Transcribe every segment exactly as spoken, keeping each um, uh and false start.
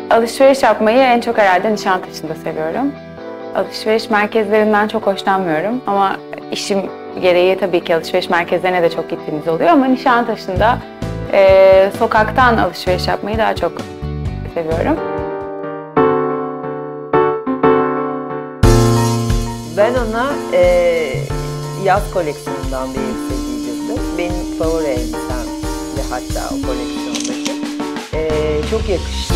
Alışveriş yapmayı en çok herhalde Nişantaşı'nda seviyorum. Alışveriş merkezlerinden çok hoşlanmıyorum ama işim gereği tabii ki alışveriş merkezlerine de çok gittiğimiz oluyor ama Nişantaşı'nda e, sokaktan alışveriş yapmayı daha çok seviyorum. Ben ona e, yaz koleksiyonundan bir elbise giydirdim. Benim favori elbisemdi hatta o koleksiyondaki. E, çok yakıştı.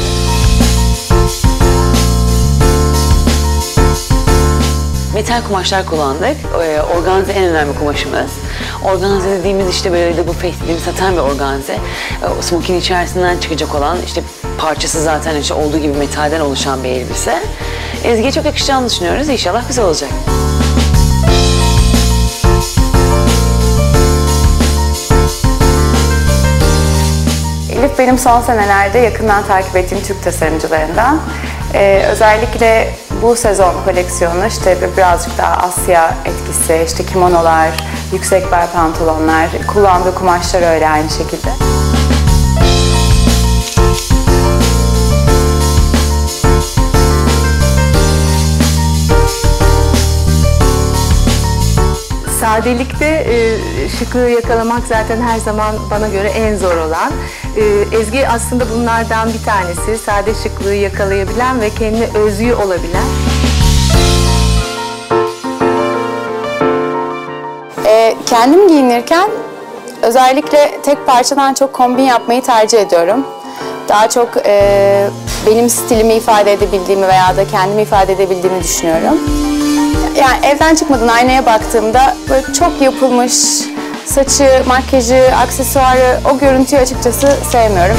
Metal kumaşlar kullandık. Organze en önemli kumaşımız. Organze dediğimiz işte böyle double face dediğimiz saten bir organze. Smokin içerisinden çıkacak olan işte parçası zaten işte olduğu gibi metalden oluşan bir elbise. Ezgi'ye çok yakışacağını düşünüyoruz. İnşallah güzel olacak. Elif benim son senelerde yakından takip ettiğim Türk tasarımcılarından. Ee, özellikle bu sezon koleksiyonu işte birazcık daha Asya etkisi, işte kimonolar, yüksek bel pantolonlar, kullandığı kumaşlar öyle aynı şekilde. Sadelikte e, şıklığı yakalamak zaten her zaman bana göre en zor olan. E, Ezgi aslında bunlardan bir tanesi. Sade şıklığı yakalayabilen ve kendine özgü olabilen. E, kendim giyinirken özellikle tek parçadan çok kombin yapmayı tercih ediyorum. Daha çok e, benim stilimi ifade edebildiğimi veya da kendimi ifade edebildiğimi düşünüyorum. Yani evden çıkmadan aynaya baktığımda böyle çok yapılmış saçı, makyajı, aksesuarı, o görüntüyü açıkçası sevmiyorum.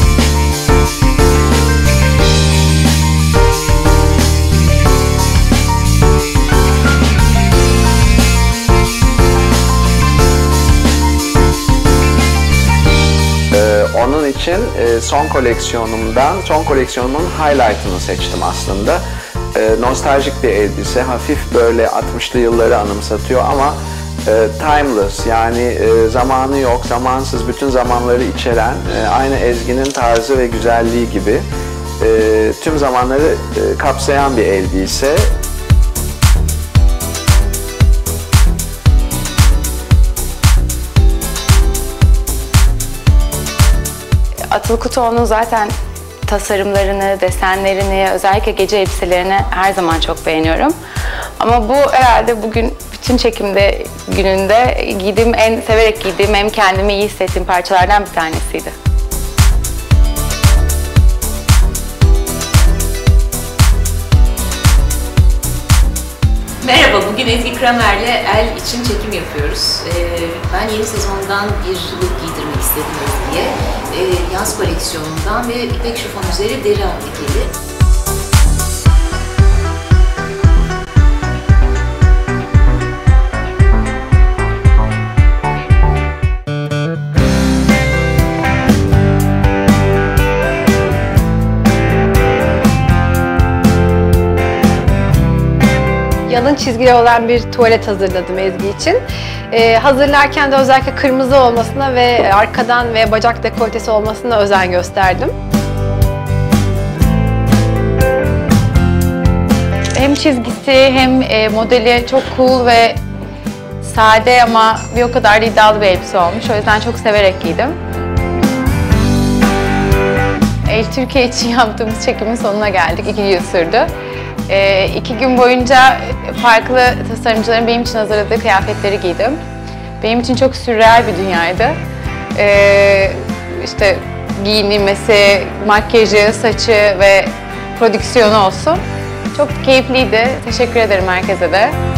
Ee, onun için e, son koleksiyonumdan, son koleksiyonumun highlight'ını seçtim aslında. E, nostaljik bir elbise, hafif böyle altmışlı yılları anımsatıyor ama e, timeless, yani e, zamanı yok, zamansız, bütün zamanları içeren, e, aynı Ezgi'nin tarzı ve güzelliği gibi e, tüm zamanları e, kapsayan bir elbise. Atıl Kutoğlu'nun zaten tasarımlarını, desenlerini, özellikle gece elbiselerini her zaman çok beğeniyorum. Ama bu herhalde bugün bütün çekimde gününde giydiğim, en severek giydiğim, hem kendimi iyi hissettiğim parçalardan bir tanesiydi. Merhaba, bugün Ezgi Kramer'le El için çekim yapıyoruz. Ee, ben yeni sezondan bir look giydirmek istedim Ezgi'ye. Ee, yaz koleksiyonundan ve ipek şifon üzeri deri aplikeli. Yalın çizgili olan bir tuvalet hazırladım Ezgi için. Ee, hazırlarken de özellikle kırmızı olmasına ve arkadan ve bacak dekoltesi olmasına özen gösterdim. Hem çizgisi hem e, modeli çok cool ve sade ama bir o kadar da iddialı bir elbise olmuş. O yüzden çok severek giydim. El Türkiye için yaptığımız çekimin sonuna geldik. İki yıl sürdü. E, iki gün boyunca farklı tasarımcıların benim için hazırladığı kıyafetleri giydim. Benim için çok sürreal bir dünyaydı. E, işte giyinilmesi, makyajı, saçı ve prodüksiyonu olsun. Çok keyifliydi. Teşekkür ederim herkese de.